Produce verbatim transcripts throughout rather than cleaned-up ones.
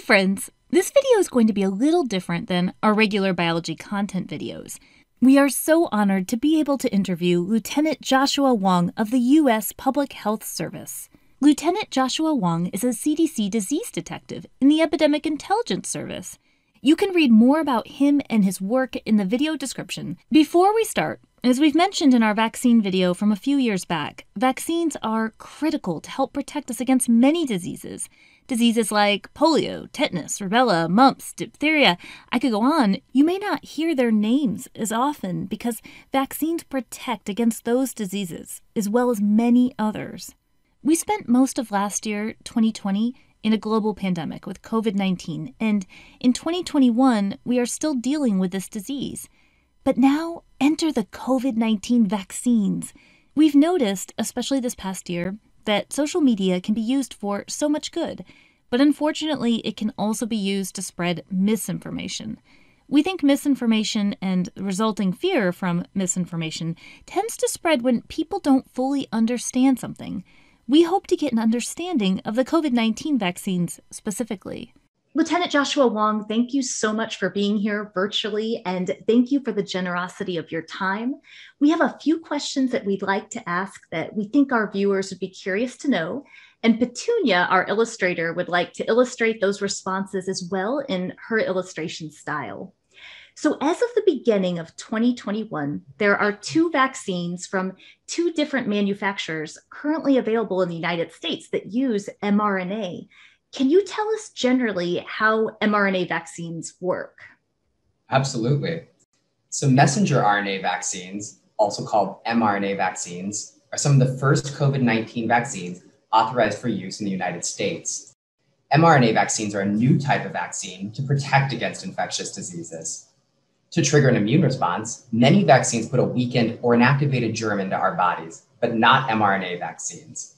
friends! This video is going to be a little different than our regular biology content videos. We are so honored to be able to interview Lieutenant Joshua Wong of the U S Public Health Service. Lieutenant Joshua Wong is a C D C disease detective in the Epidemic Intelligence Service. You can read more about him and his work in the video description. Before we start, as we've mentioned in our vaccine video from a few years back, vaccines are critical to help protect us against many diseases. Diseases like polio, tetanus, rubella, mumps, diphtheria. I could go on. You may not hear their names as often because vaccines protect against those diseases, as well as many others. We spent most of last year, twenty twenty, in a global pandemic with COVID nineteen, and in twenty twenty-one, we are still dealing with this disease. But now, enter the COVID nineteen vaccines. We've noticed, especially this past year, that social media can be used for so much good, but unfortunately, it can also be used to spread misinformation. We think misinformation and resulting fear from misinformation tends to spread when people don't fully understand something. We hope to get an understanding of the COVID nineteen vaccines specifically. Lieutenant Joshua Wong, thank you so much for being here virtually, and thank you for the generosity of your time. We have a few questions that we'd like to ask that we think our viewers would be curious to know, and Petunia, our illustrator, would like to illustrate those responses as well in her illustration style. So as of the beginning of twenty twenty-one, there are two vaccines from two different manufacturers currently available in the United States that use mRNA. Can you tell us generally how mRNA vaccines work? Absolutely. So messenger R N A vaccines, also called mRNA vaccines, are some of the first COVID nineteen vaccines authorized for use in the United States. mRNA vaccines are a new type of vaccine to protect against infectious diseases. To trigger an immune response, many vaccines put a weakened or inactivated germ into our bodies, but not mRNA vaccines.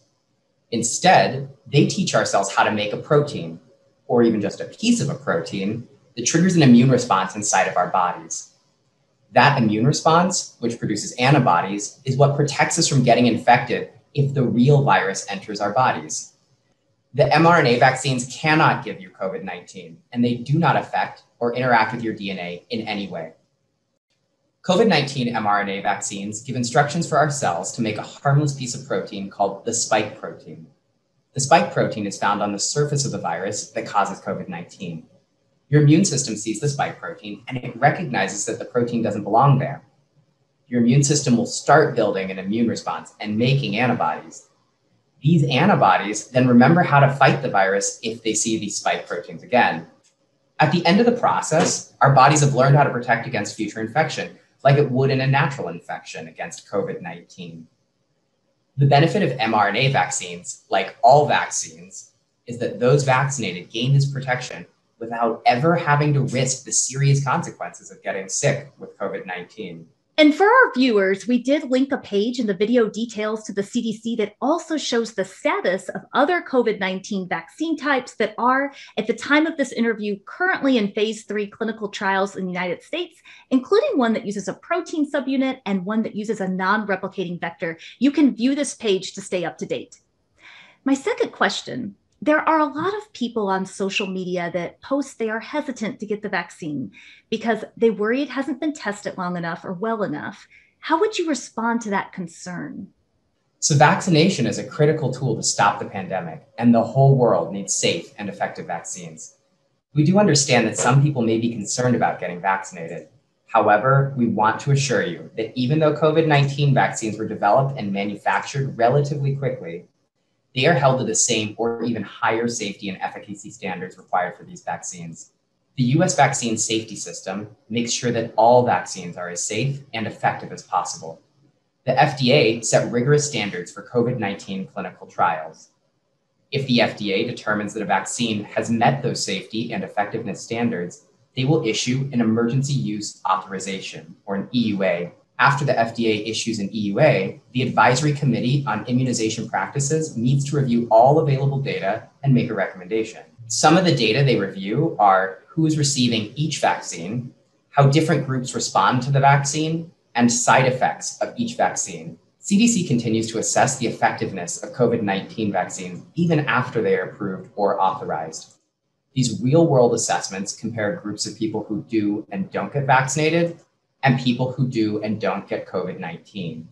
Instead, they teach our cells how to make a protein, or even just a piece of a protein, that triggers an immune response inside of our bodies. That immune response, which produces antibodies, is what protects us from getting infected if the real virus enters our bodies. The mRNA vaccines cannot give you COVID nineteen, and they do not affect or interact with your D N A in any way. COVID nineteen mRNA vaccines give instructions for our cells to make a harmless piece of protein called the spike protein. The spike protein is found on the surface of the virus that causes COVID nineteen. Your immune system sees the spike protein and it recognizes that the protein doesn't belong there. Your immune system will start building an immune response and making antibodies. These antibodies then remember how to fight the virus if they see these spike proteins again. At the end of the process, our bodies have learned how to protect against future infection, like it would in a natural infection against COVID nineteen. The benefit of mRNA vaccines, like all vaccines, is that those vaccinated gain this protection without ever having to risk the serious consequences of getting sick with COVID nineteen. And for our viewers, we did link a page in the video details to the C D C that also shows the status of other COVID nineteen vaccine types that are, at the time of this interview, currently in phase three clinical trials in the United States, including one that uses a protein subunit and one that uses a non-replicating vector. You can view this page to stay up to date. My second question. There are a lot of people on social media that post they are hesitant to get the vaccine because they worry it hasn't been tested long enough or well enough. How would you respond to that concern? So vaccination is a critical tool to stop the pandemic, and the whole world needs safe and effective vaccines. We do understand that some people may be concerned about getting vaccinated. However, we want to assure you that even though COVID nineteen vaccines were developed and manufactured relatively quickly, they are held to the same or even higher safety and efficacy standards required for these vaccines. The U S vaccine safety system makes sure that all vaccines are as safe and effective as possible. The F D A set rigorous standards for COVID nineteen clinical trials. If the F D A determines that a vaccine has met those safety and effectiveness standards, they will issue an emergency use authorization, or an E U A. After the F D A issues an E U A, the Advisory Committee on Immunization Practices needs to review all available data and make a recommendation. Some of the data they review are who is receiving each vaccine, how different groups respond to the vaccine, and side effects of each vaccine. C D C continues to assess the effectiveness of COVID nineteen vaccines even after they are approved or authorized. These real-world assessments compare groups of people who do and don't get vaccinated and people who do and don't get COVID nineteen.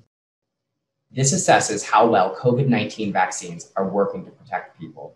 This assesses how well COVID nineteen vaccines are working to protect people.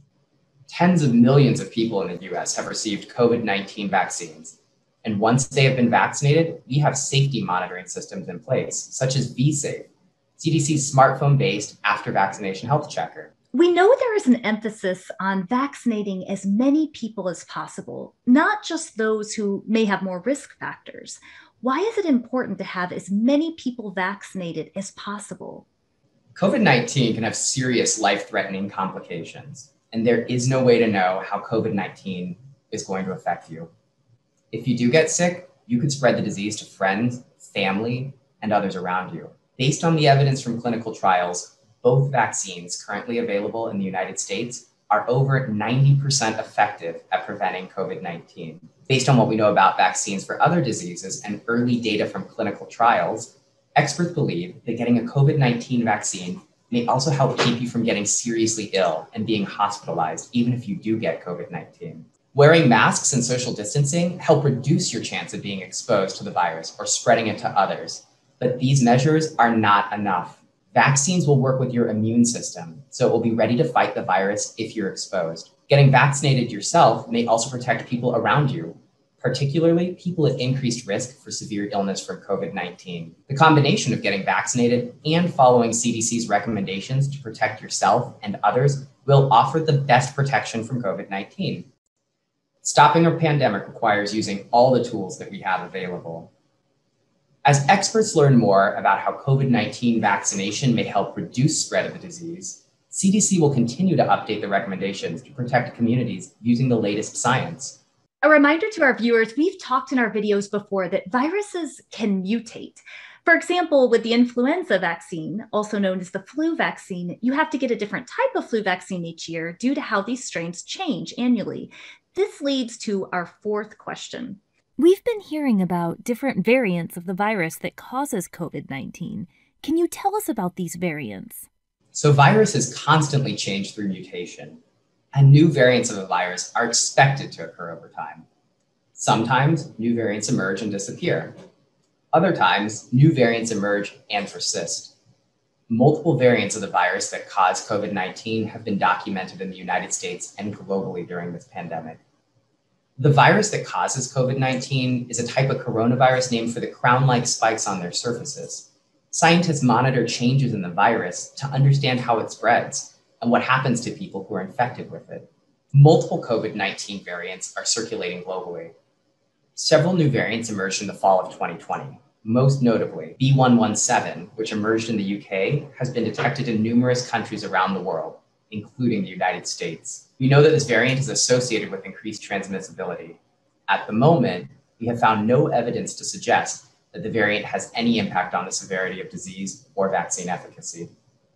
Tens of millions of people in the U S have received COVID nineteen vaccines, and once they have been vaccinated, we have safety monitoring systems in place, such as V-Safe, C D C's smartphone-based after-vaccination health checker. We know there is an emphasis on vaccinating as many people as possible, not just those who may have more risk factors. Why is it important to have as many people vaccinated as possible? COVID nineteen can have serious life-threatening complications, and there is no way to know how COVID nineteen is going to affect you. If you do get sick, you could spread the disease to friends, family, and others around you. Based on the evidence from clinical trials, both vaccines currently available in the United States are over ninety percent effective at preventing COVID nineteen. Based on what we know about vaccines for other diseases and early data from clinical trials, experts believe that getting a COVID nineteen vaccine may also help keep you from getting seriously ill and being hospitalized, even if you do get COVID nineteen. Wearing masks and social distancing help reduce your chance of being exposed to the virus or spreading it to others, but these measures are not enough. Vaccines will work with your immune system, so it will be ready to fight the virus if you're exposed. Getting vaccinated yourself may also protect people around you, particularly people at increased risk for severe illness from COVID nineteen. The combination of getting vaccinated and following C D C's recommendations to protect yourself and others will offer the best protection from COVID nineteen. Stopping a pandemic requires using all the tools that we have available. As experts learn more about how COVID nineteen vaccination may help reduce spread of the disease, C D C will continue to update the recommendations to protect communities using the latest science. A reminder to our viewers, we've talked in our videos before that viruses can mutate. For example, with the influenza vaccine, also known as the flu vaccine, you have to get a different type of flu vaccine each year due to how these strains change annually. This leads to our fourth question. We've been hearing about different variants of the virus that causes COVID nineteen. Can you tell us about these variants? So viruses constantly change through mutation, and new variants of a virus are expected to occur over time. Sometimes new variants emerge and disappear. Other times, new variants emerge and persist. Multiple variants of the virus that cause COVID nineteen have been documented in the United States and globally during this pandemic. The virus that causes COVID nineteen is a type of coronavirus named for the crown-like spikes on their surfaces. Scientists monitor changes in the virus to understand how it spreads and what happens to people who are infected with it. Multiple COVID nineteen variants are circulating globally. Several new variants emerged in the fall of twenty twenty. Most notably, B one one seven, which emerged in the U K, has been detected in numerous countries around the world, including the United States. We know that this variant is associated with increased transmissibility. At the moment, we have found no evidence to suggest that the variant has any impact on the severity of disease or vaccine efficacy.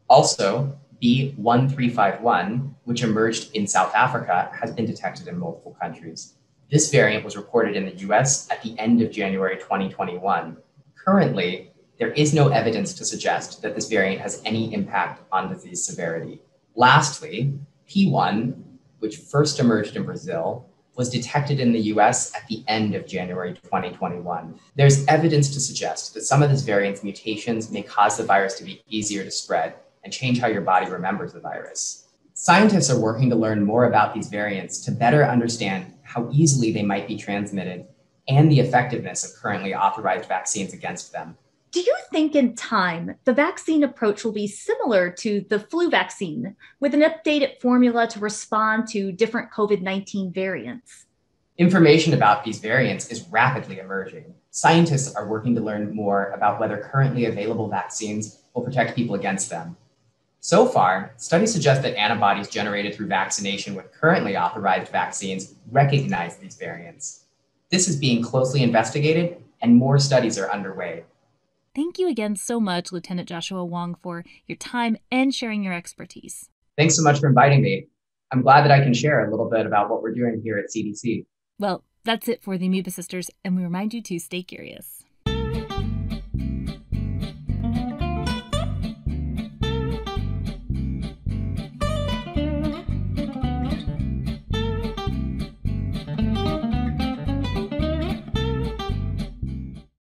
Also, B one three five one, which emerged in South Africa, has been detected in multiple countries. This variant was reported in the U S at the end of January twenty twenty-one. Currently, there is no evidence to suggest that this variant has any impact on disease severity. Lastly, P one, which first emerged in Brazil, was detected in the U S at the end of January twenty twenty-one. There's evidence to suggest that some of this variant's mutations may cause the virus to be easier to spread and change how your body remembers the virus. Scientists are working to learn more about these variants to better understand how easily they might be transmitted and the effectiveness of currently authorized vaccines against them. Do you think in time the vaccine approach will be similar to the flu vaccine with an updated formula to respond to different COVID nineteen variants? Information about these variants is rapidly emerging. Scientists are working to learn more about whether currently available vaccines will protect people against them. So far, studies suggest that antibodies generated through vaccination with currently authorized vaccines recognize these variants. This is being closely investigated, and more studies are underway. Thank you again so much, Lieutenant Joshua Wong, for your time and sharing your expertise. Thanks so much for inviting me. I'm glad that I can share a little bit about what we're doing here at C D C. Well, that's it for the Amoeba Sisters, and we remind you to stay curious.